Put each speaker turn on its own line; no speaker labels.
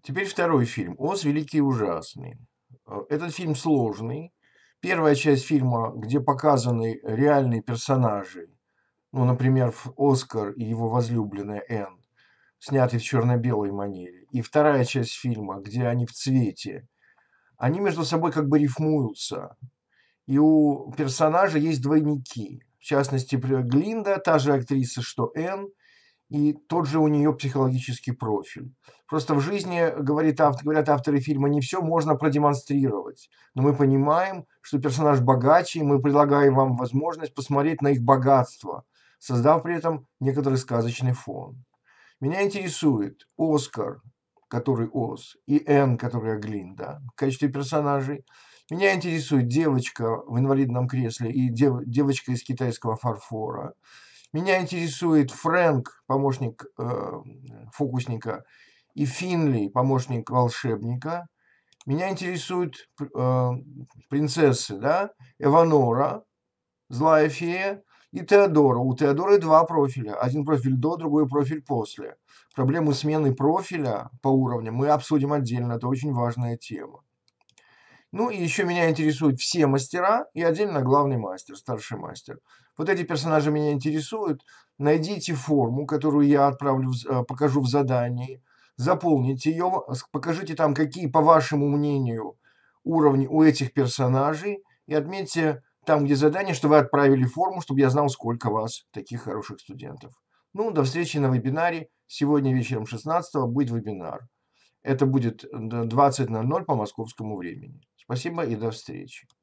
Теперь второй фильм «Оз великий и ужасный». Этот фильм сложный. Первая часть фильма, где показаны реальные персонажи, ну, например, Оскар и его возлюбленная Энн, снятый в черно-белой манере. И вторая часть фильма, где они в цвете, они между собой как бы рифмуются. И у персонажа есть двойники. В частности, Глинда, та же актриса, что Энн, и тот же у нее психологический профиль. Просто в жизни, говорят авторы фильма, не все можно продемонстрировать. Но мы понимаем, что персонаж богаче, и мы предлагаем вам возможность посмотреть на их богатство, создав при этом некоторый сказочный фон. Меня интересует Оскар, который Оз, и Энн, которая Глинда, в качестве персонажей. Меня интересует девочка в инвалидном кресле и девочка из китайского фарфора. Меня интересует Фрэнк, помощник фокусника, и Финли, помощник волшебника. Меня интересуют принцессы, да, Эванора, злая фея, и Теодора. У Теодоры два профиля. Один профиль до, другой профиль после. Проблему смены профиля по уровням мы обсудим отдельно. Это очень важная тема. Ну и еще меня интересуют все мастера и отдельно главный мастер, старший мастер. Вот эти персонажи меня интересуют. Найдите форму, которую я покажу в задании. Заполните ее, покажите там, какие, по вашему мнению, уровни у этих персонажей. И отметьте там, где задание, что вы отправили форму, чтобы я знал, сколько вас таких хороших студентов. Ну, до встречи на вебинаре. Сегодня вечером 16-го будет вебинар. Это будет 20:00 по московскому времени. Спасибо и до встречи.